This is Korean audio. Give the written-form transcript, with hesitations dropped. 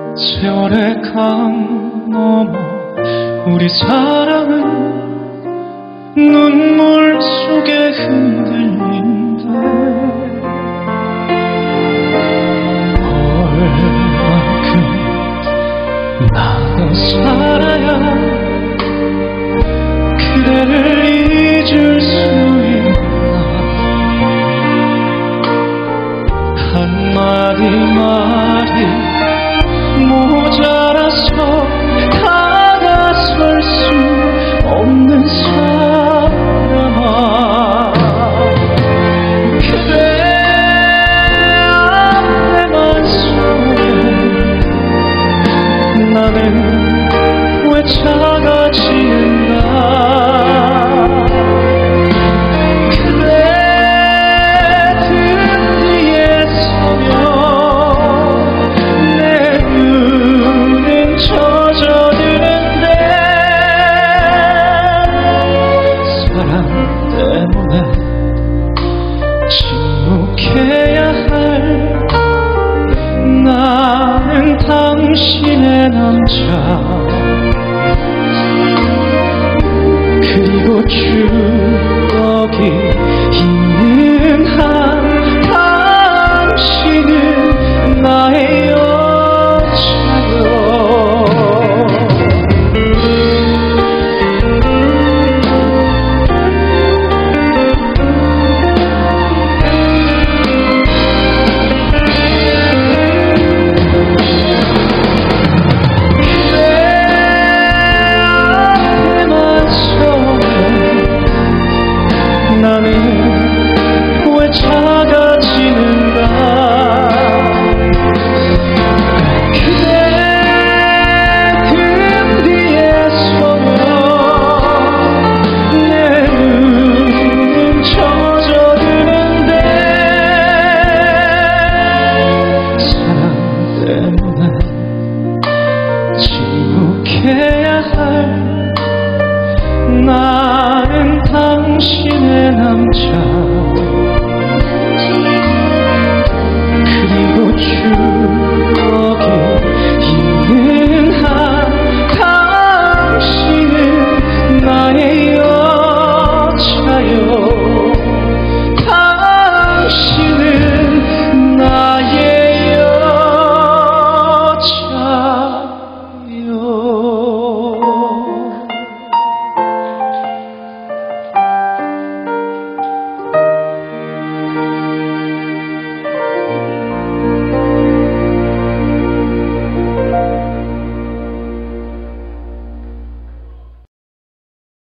세월의 강 넘어 우리 사랑은 눈물 속에 흔들린다. 얼만큼 나는 살아야 그대를 잊을 수 있나. 한마디 말이 모자라서 다가설 수 없는 사람아. 그대 앞에만 서네 나는 왜 작아지는가. 그대 등 뒤에 서면 내 눈은 젖어드는데 사랑 때문에 침묵해야 할 나는 당신의 남자. 그리고